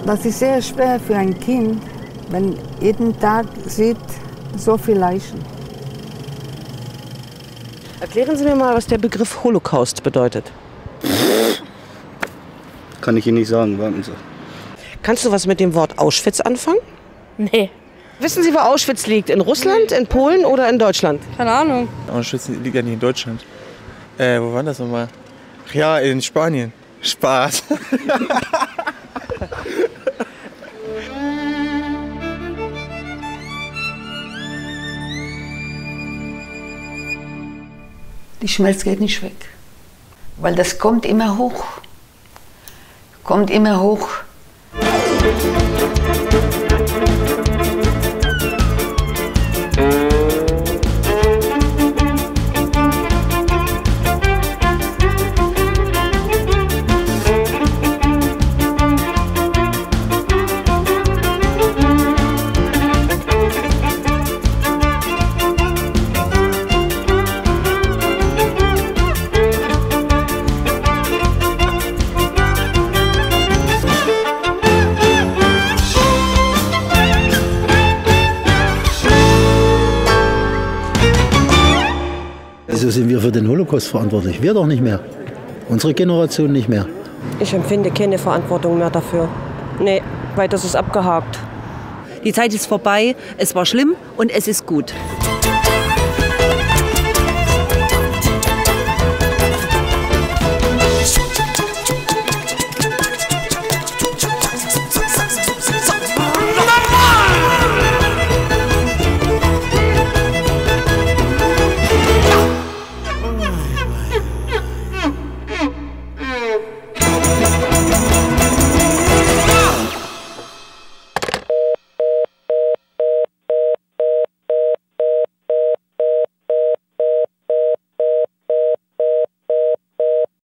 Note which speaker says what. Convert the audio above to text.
Speaker 1: Das ist sehr schwer für ein Kind, wenn jeden Tag sieht so viele Leichen.
Speaker 2: Erklären Sie mir mal, was der Begriff Holocaust bedeutet.
Speaker 3: Kann ich Ihnen nicht sagen, warten Sie.
Speaker 2: Kannst du was mit dem Wort Auschwitz anfangen?
Speaker 4: Nee.
Speaker 2: Wissen Sie, wo Auschwitz liegt? In Russland, in Polen oder in Deutschland?
Speaker 4: Keine Ahnung.
Speaker 5: Auschwitz liegt ja nicht in Deutschland. Wo war das nochmal? Ach ja, in Spanien. Spaß.
Speaker 1: Die Schmerz geht nicht weg, weil das kommt immer hoch. Kommt immer hoch.
Speaker 6: Wieso sind wir für den Holocaust verantwortlich? Wir doch nicht mehr. Unsere Generation nicht mehr.
Speaker 2: Ich empfinde keine Verantwortung mehr dafür. Nee, weil das ist abgehakt.
Speaker 7: Die Zeit ist vorbei, es war schlimm und es ist gut.